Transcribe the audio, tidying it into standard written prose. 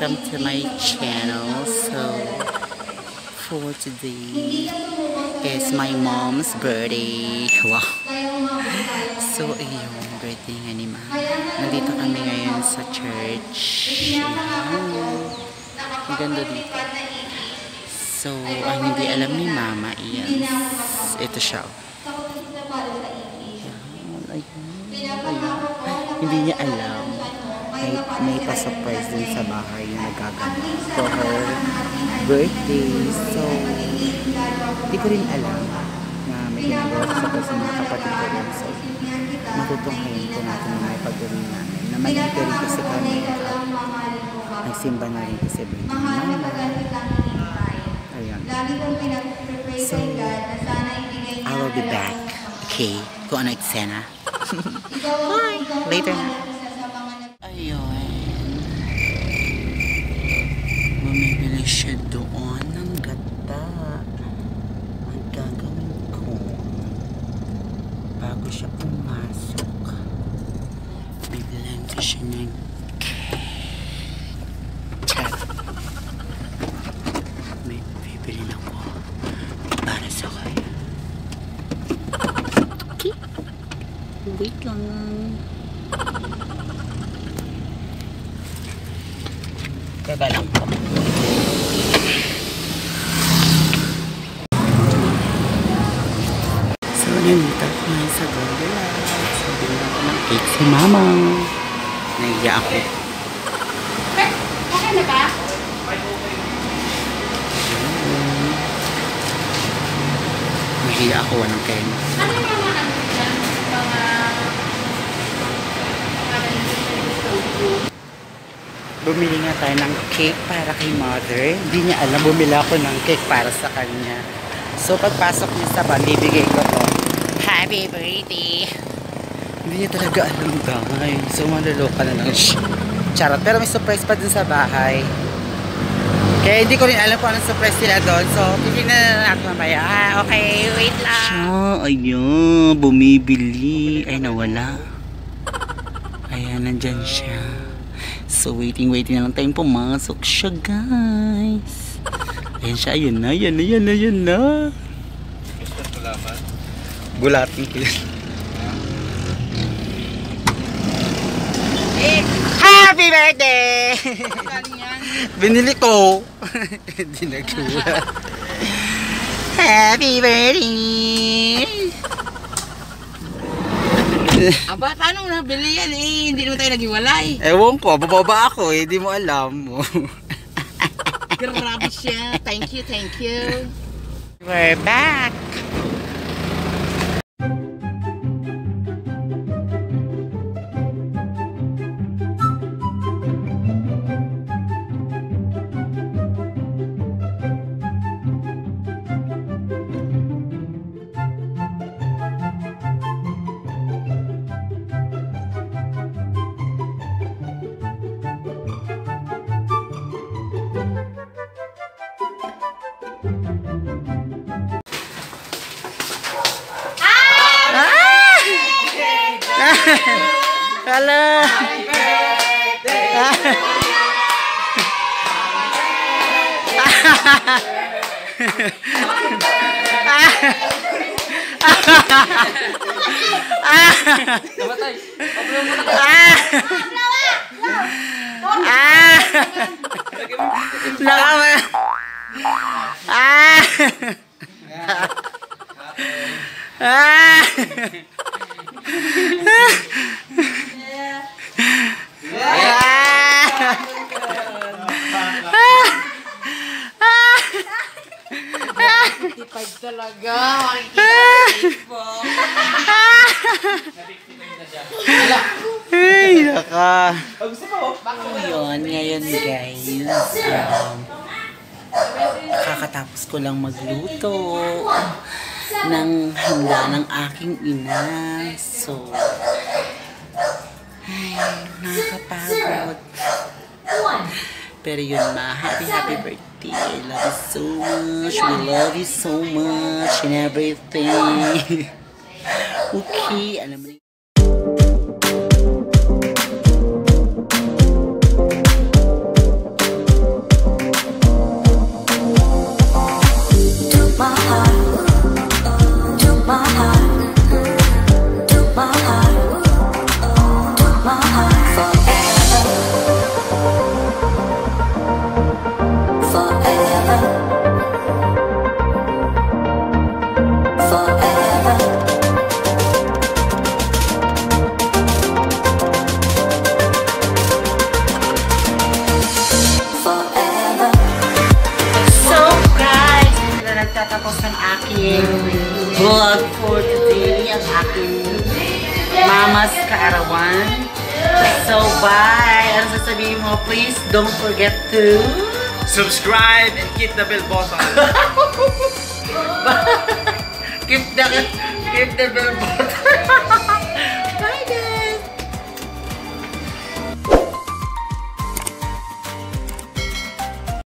welcome to my channel. So for today is my mom's birthday. Wow. So ayun, birthday nga ni Mama. Nandito kami ngayon sa church. Ayan. Ang ganda dito. So ang hindi alam ni Mama is ito siya. Hindi niya alam. May pa-surprise din sa bahay na nagaganap for her birthday. So, hindi ko rin alam na may ginagawa ko sa mga kapatid ko rin. So, matutunghayin ko natin na may pagawin namin. Na malito rin kasi kami at nagsimba na rin kasi birthday ni Mama. Ayan. So, I will be back. Okay, kung ano eksena. Bye! Later na. Ayun. Bumibili siya doon ng gata. Ang gagawin ko bago siya pumasok, bibilan ko siya ng chat. May bibili ako para sa kanya. Okay. Wait lang. Teka lang po. So, nandito ako ngayon sa Goldilocks. So, binigyan ko ng cake si Mama. Nahiya ako. Okay na ka? Nahiya ako. Anong kayo? Ano yung mga Bumili nga tayo ng cake para kay Mother. Hindi niya alam, bumili ako ng cake para sa kanya. So, pagpasok niya sa van, bibigay ko to. Happy birthday! Hindi niya talaga alam, guys. So, malaloka na lang siya. Charot. Pero may surprise pa dun sa bahay. Kaya hindi ko rin alam kung anong surprise sila doon. So, titignan na natin mamaya. Okay, wait lang. Siya, ayun, bumibili. Ay, nawala. Ayan, nandyan siya. So, waiting na lang tayong pumasok siya, guys. Ayan siya, ayan na. Gusto gulaman? Gulatin ko yun. Happy birthday! Binili ko. Hindi nagkuha. Happy birthday! Aba, paano nabili yan eh? Hindi naman tayo naghiwalay. Ewan ko, bababa ako eh. Hindi mo alam mo. Grabe siya. Thank you. We're back! Hello. Happy birthday. Talaga, makikita Ay, naka. Yun, ngayon guys. Kakatapos ko lang magluto ng handa ng aking ina. So, ay, nakakapagod. Pero yun ma, happy birthday. I love you so much. We love you so much and everything. Okay, alam mo mas kaarawan. So, bye! Ano sasabihin mo? Please don't forget to... Subscribe and hit the bell button. keep the bell button.